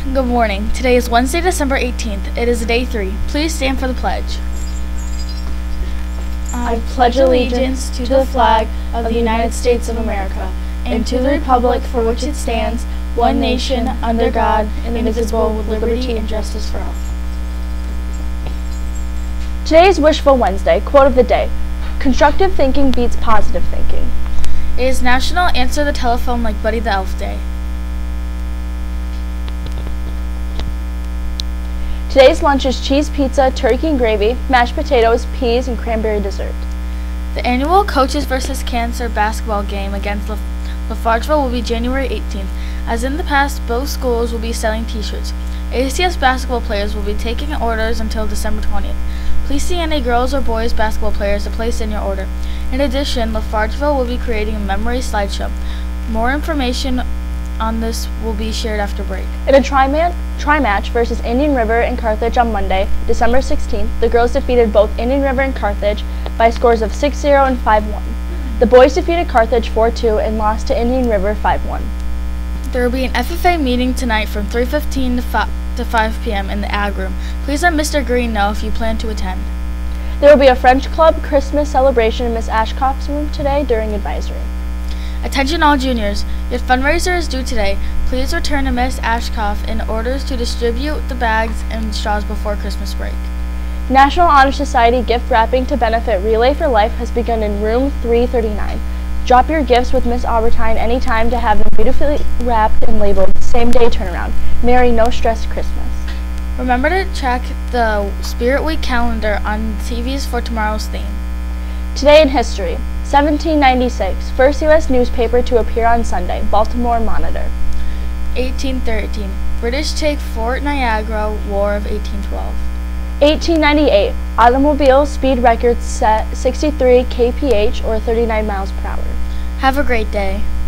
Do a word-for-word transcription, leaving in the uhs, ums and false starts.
Good morning. Today is Wednesday, December eighteenth. It is day three. Please stand for the pledge. I pledge allegiance to the flag of the United States of America and to the republic for which it stands, one nation, under God, indivisible, with liberty and justice for all. Today is Wishful Wednesday. Quote of the day: constructive thinking beats positive thinking. It is National Answer the Telephone Like Buddy the Elf Day. Today's lunch is cheese pizza, turkey and gravy, mashed potatoes, peas, and cranberry dessert. The annual Coaches versus Cancer basketball game against La Lafargeville will be January eighteenth. As in the past, both schools will be selling t-shirts. A C S basketball players will be taking orders until December twentieth. Please see any girls or boys basketball players to place in your order. In addition, Lafargeville will be creating a memory slideshow. More information on this will be shared after break. In a tri-man, tri-match versus Indian River and Carthage on Monday, December sixteenth, the girls defeated both Indian River and Carthage by scores of six zero and five one. The boys defeated Carthage four two and lost to Indian River five one. There will be an F F A meeting tonight from three fifteen to five p m in the Ag Room. Please let Mister Green know if you plan to attend. There will be a French Club Christmas celebration in Miss Ashcock's room today during advisory. Attention all juniors, your fundraiser is due today. Please return to Miss Ashcoff in order to distribute the bags and straws before Christmas break. National Honor Society gift wrapping to benefit Relay for Life has begun in room three thirty-nine. Drop your gifts with Miss Albertine anytime to have them beautifully wrapped and labeled same day turnaround. Merry No Stress Christmas. Remember to check the Spirit Week calendar on T Vs for tomorrow's theme. Today in history. seventeen ninety-six, first U S newspaper to appear on Sunday, Baltimore Monitor. eighteen thirteen, British take Fort Niagara, War of eighteen twelve. eighteen ninety-eight, automobile speed record set sixty-three kilometers per hour or thirty-nine miles per hour. Have a great day.